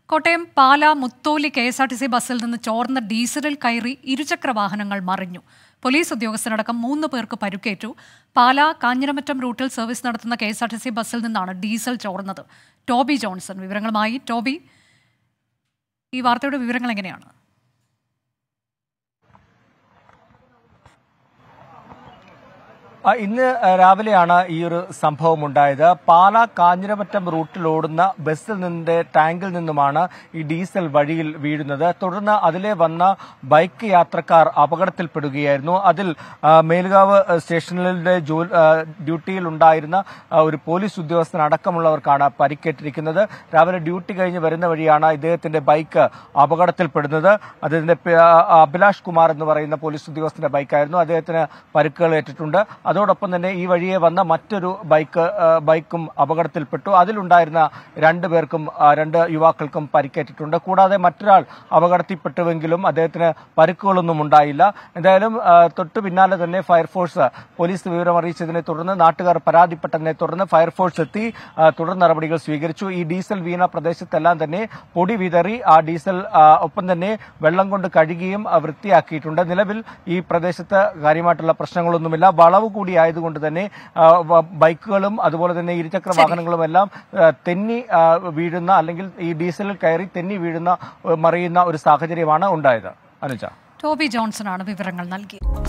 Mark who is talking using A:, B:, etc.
A: കോട്ടയം പാല Mutholy KSRTC ബസ്സിൽ നിന്ന് ചോർന്ന ഡീസലിൽ കയറി ഇരുചക്ര വാഹനങ്ങൾ മറിഞ്ഞു. പോലീസ് ഉദ്യോഗസ്ഥരടക്കം 3 പേർക്ക് പരുക്കേറ്റു. പാല കാഞ്ഞിരമറ്റം റൂട്ടിൽ സർവീസ് നടത്തുന്ന KSRTC ബസ്സിൽ നിന്നാണ് ഡീസൽ ചോർന്നത്. ടോബി ജോൺസൺ വിവരങ്ങളുമായി. ടോബി, ഈ വാർത്തയുടെ വിവരങ്ങൾ എങ്ങനെയാണ്?
B: ഇന്ന് രാവിലെയാണ് ഈ ഒരു സംഭവം ഉണ്ടായത്. പാല കാഞ്ഞിരമറ്റം റൂട്ടിൽ ഓടുന്ന ബസ്സിൽ നിന്നിന്റെ ടാങ്കിൽ നിന്നുമാണ് ഈ ഡീസൽ വഴിയിൽ വീഴുന്നത്. തുടർന്ന് അതിലെ വന്ന ബൈക്ക് യാത്രക്കാർ അപകടത്തിൽപ്പെടുകയായിരുന്നു. അതിൽ മേലുകാവ് സ്റ്റേഷനിലെ ഡ്യൂട്ടിയിൽ ഉണ്ടായിരുന്ന ഒരു പോലീസ് ഉദ്യോഗസ്ഥൻ അടക്കമുള്ളവർക്കാണ് പരിക്കേറ്റിരിക്കുന്നത്. രാവിലെ ഡ്യൂട്ടി കഴിഞ്ഞ് വരുന്ന വഴിയാണ് ഇദ്ദേഹത്തിന്റെ ബൈക്ക് അപകടത്തിൽപ്പെടുന്നത്. അദ്ദേഹത്തിന്റെ അഭിലാഷ് കുമാർ എന്ന് പറയുന്ന പോലീസ് ഉദ്യോഗസ്ഥന്റെ ബൈക്കായിരുന്നു. അദ്ദേഹത്തിന് പരിക്കുകൾ ഏറ്റിട്ടുണ്ട്. അതോടൊപ്പം തന്നെ ഈ വഴിയെ വന്ന മറ്റൊരു ബൈക്കും അപകടത്തിൽപ്പെട്ടു. അതിലുണ്ടായിരുന്ന 2 യുവാക്കൾക്കും പരിക്കേറ്റിട്ടുണ്ട്. കൂടാതെ മറ്റൊരാൾ അപകടത്തിൽപ്പെട്ടുവെങ്കിലും അദ്ദേഹത്തിന് പരിക്കുകളൊന്നും ഉണ്ടായില്ല. എന്തായാലും തൊട്ടു പിന്നാലെ തന്നെ ഫയർഫോഴ്സ് പോലീസ് വിവരം അറിയിച്ചതിനെ തുടർന്ന് നാട്ടുകാർ പരാതിപ്പെട്ടതിനെ തുടർന്ന് ഫയർഫോഴ്സ് എത്തി തുടർ നടപടികൾ സ്വീകരിച്ചു. ഈ ഡീസൽ വീണ പ്രദേശത്തെല്ലാം തന്നെ പൊടി വിതറി ആ ഡീസൽ ഒപ്പം തന്നെ വെള്ളം കൊണ്ട് കഴുകിയും വൃത്തിയാക്കിയിട്ടുണ്ട്. നിലവിൽ ഈ പ്രദേശത്ത് കാര്യമായിട്ടുള്ള പ്രശ്നങ്ങളൊന്നുമില്ല. വളവ് കൂടി ആയതുകൊണ്ട് തന്നെ ബൈക്കുകളും അതുപോലെ തന്നെ ഇരുചക്ര വാഹനങ്ങളും എല്ലാം തെന്നി വീഴുന്ന അല്ലെങ്കിൽ ഈ ഡീസലിൽ കയറി തെന്നി മറിയുന്ന ഒരു സാഹചര്യമാണ് ഉണ്ടായത്. അനുജ,
A: ടോബി ജോൺസൺ ആണ് വിവരങ്ങൾ നൽകിയത്.